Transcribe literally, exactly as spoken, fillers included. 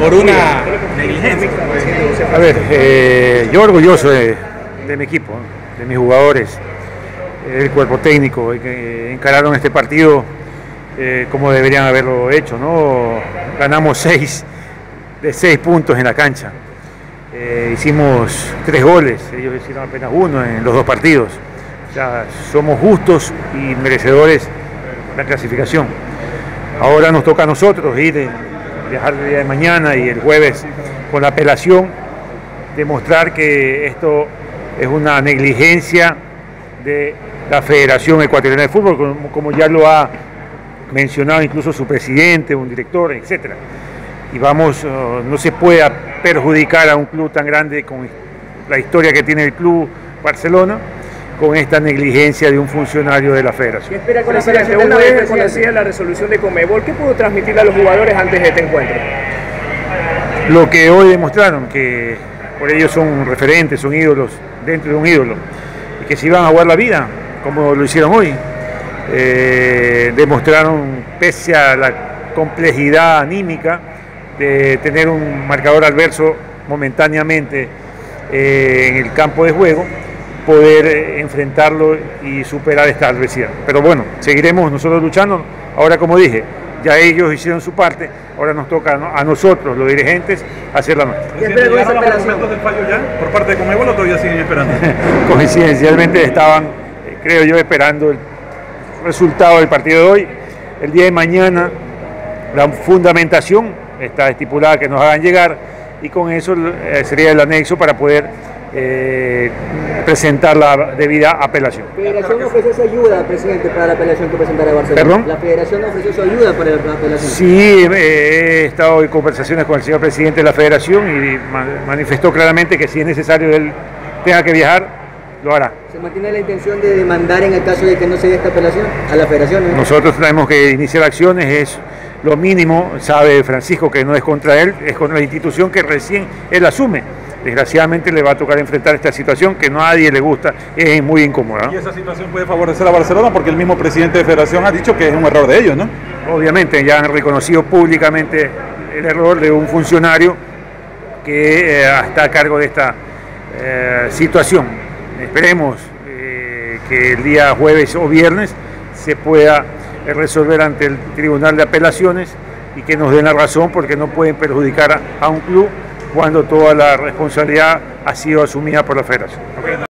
por una negligencia. A ver, eh, yo orgulloso de, de mi equipo, de mis jugadores, el cuerpo técnico, que encararon este partido eh, como deberían haberlo hecho, ¿no? Ganamos seis de seis puntos en la cancha. Eh, hicimos tres goles, ellos hicieron apenas uno en los dos partidos. O sea, somos justos y merecedores de la clasificación. Ahora nos toca a nosotros ir, viajar el día de mañana y el jueves con la apelación, demostrar que esto es una negligencia de la Federación Ecuatoriana de Fútbol, como, como ya lo ha mencionado incluso su presidente, un director, etcétera. Y vamos, uh, no se puede perjudicar a un club tan grande con la historia que tiene el club Barcelona con esta negligencia de un funcionario de la Federación. ¿Qué espera con la Federación? Una vez reconocida la resolución de Conmebol, ¿qué pudo transmitirle a los jugadores antes de este encuentro? Lo que hoy demostraron, que por ellos son referentes, son ídolos dentro de un ídolo, y que se iban a jugar la vida, como lo hicieron hoy. Eh, demostraron, pese a la complejidad anímica de tener un marcador adverso momentáneamente eh, en el campo de juego, poder eh, enfrentarlo y superar esta adversidad. Pero bueno, seguiremos nosotros luchando. Ahora, como dije, ya ellos hicieron su parte, ahora nos toca, ¿no?, a nosotros, los dirigentes, hacer la nuestra. ¿Qué espera con esa apelación? ¿Del fallo ya por parte de Conmebol o todavía siguen esperando? Coincidencialmente estaban, eh, creo yo, esperando el resultado del partido de hoy. El día de mañana la fundamentación está estipulada que nos hagan llegar, y con eso eh, sería el anexo para poder eh, presentar la debida apelación. ¿La Federación ofreció su ayuda, presidente, para la apelación que presentará Barcelona? ¿Perdón? ¿La Federación ofreció su ayuda para la apelación? Sí, he estado en conversaciones con el señor presidente de la Federación y manifestó claramente que si es necesario él tenga que viajar, lo hará. ¿Se mantiene la intención de demandar en el caso de que no se dé esta apelación a la Federación, ¿no? Nosotros tenemos que iniciar acciones, es lo mínimo, sabe Francisco que no es contra él, es contra la institución que recién él asume. Desgraciadamente le va a tocar enfrentar esta situación que no a nadie le gusta, es muy incómoda, ¿no? Y esa situación puede favorecer a Barcelona porque el mismo presidente de Federación ha dicho que es un error de ellos, ¿no? Obviamente ya han reconocido públicamente el error de un funcionario que eh, está a cargo de esta eh, situación. Esperemos eh, que el día jueves o viernes se pueda resolver ante el Tribunal de Apelaciones y que nos den la razón, porque no pueden perjudicar a, a un club cuando toda la responsabilidad ha sido asumida por la Federación. Okay.